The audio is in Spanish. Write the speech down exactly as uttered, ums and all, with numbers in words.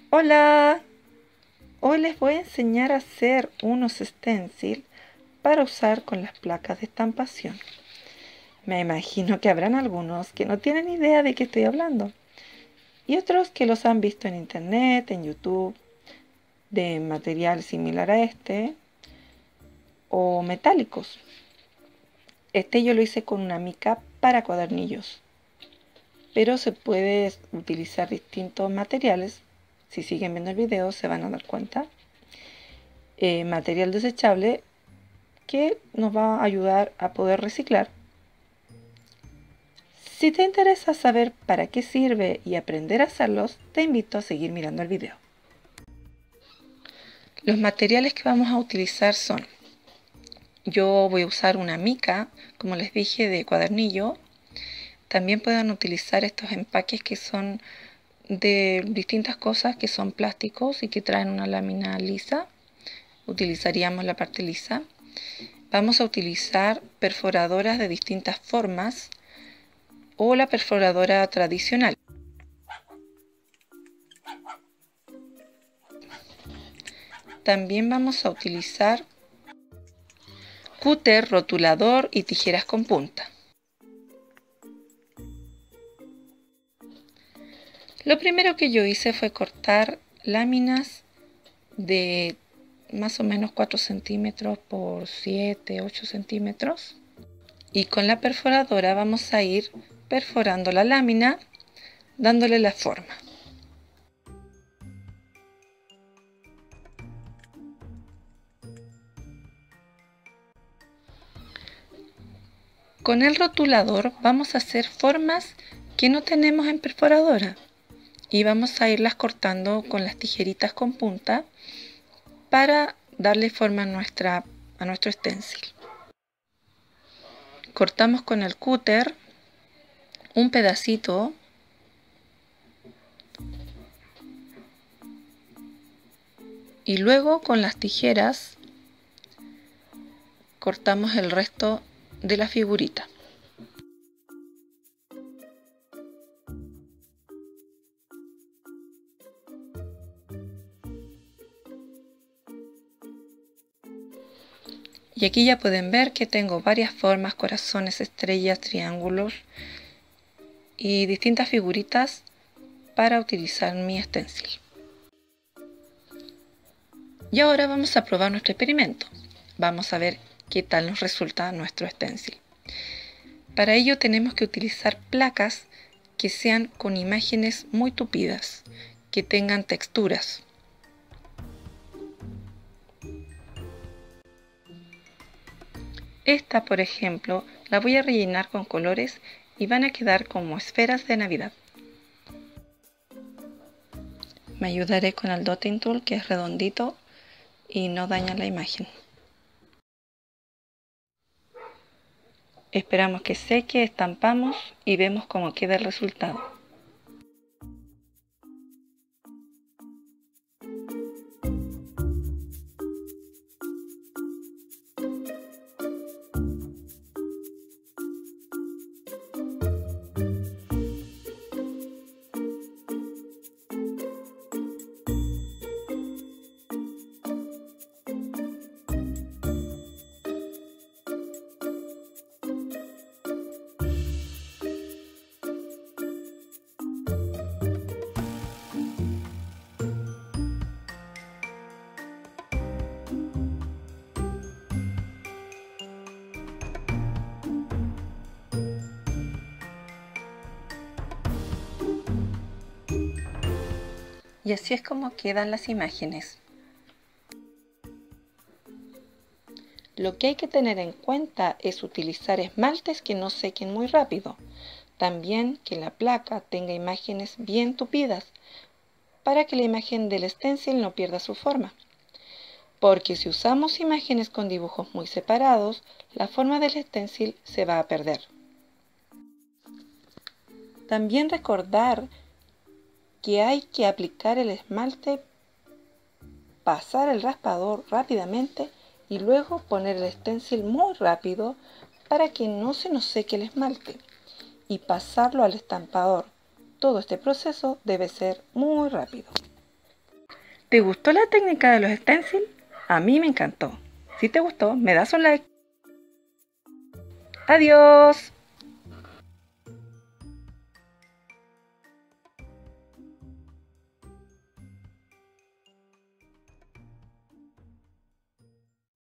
Hola, hoy les voy a enseñar a hacer unos stencils para usar con las placas de estampación. Me imagino que habrán algunos que no tienen idea de qué estoy hablando y otros que los han visto en internet, en YouTube, de material similar a este o metálicos. Este yo lo hice con una mica para cuadernillos, pero se puede utilizar distintos materiales. Si siguen viendo el video se van a dar cuenta. Eh, material desechable que nos va a ayudar a poder reciclar. Si te interesa saber para qué sirve y aprender a hacerlos, te invito a seguir mirando el video. Los materiales que vamos a utilizar son: yo voy a usar una mica, como les dije, de cuadernillo. También pueden utilizar estos empaques que son de distintas cosas, que son plásticos y que traen una lámina lisa. Utilizaríamos la parte lisa. Vamos a utilizar perforadoras de distintas formas o la perforadora tradicional. También vamos a utilizar cúter, rotulador y tijeras con punta. Lo primero que yo hice fue cortar láminas de más o menos cuatro centímetros por siete, ocho centímetros. Y con la perforadora vamos a ir perforando la lámina, dándole la forma. Con el rotulador vamos a hacer formas que no tenemos en perforadora y vamos a irlas cortando con las tijeritas con punta para darle forma a, nuestra, a nuestro stencil. Cortamos con el cúter un pedacito y luego con las tijeras cortamos el resto de la figurita. Y aquí ya pueden ver que tengo varias formas: corazones, estrellas, triángulos y distintas figuritas para utilizar mi stencil. Y ahora vamos a probar nuestro experimento. Vamos a ver qué tal nos resulta nuestro stencil. Para ello tenemos que utilizar placas que sean con imágenes muy tupidas, que tengan texturas. Esta, por ejemplo, la voy a rellenar con colores y van a quedar como esferas de Navidad. Me ayudaré con el Dotting Tool, que es redondito y no daña la imagen. Esperamos que seque, estampamos y vemos cómo queda el resultado. Y así es como quedan las imágenes. Lo que hay que tener en cuenta es utilizar esmaltes que no sequen muy rápido. También que la placa tenga imágenes bien tupidas para que la imagen del stencil no pierda su forma. Porque si usamos imágenes con dibujos muy separados, la forma del stencil se va a perder. También recordar que hay que aplicar el esmalte, pasar el raspador rápidamente y luego poner el stencil muy rápido para que no se nos seque el esmalte y pasarlo al estampador. Todo este proceso debe ser muy rápido. ¿Te gustó la técnica de los stencils? A mí me encantó. Si te gustó, me das un like. Adiós.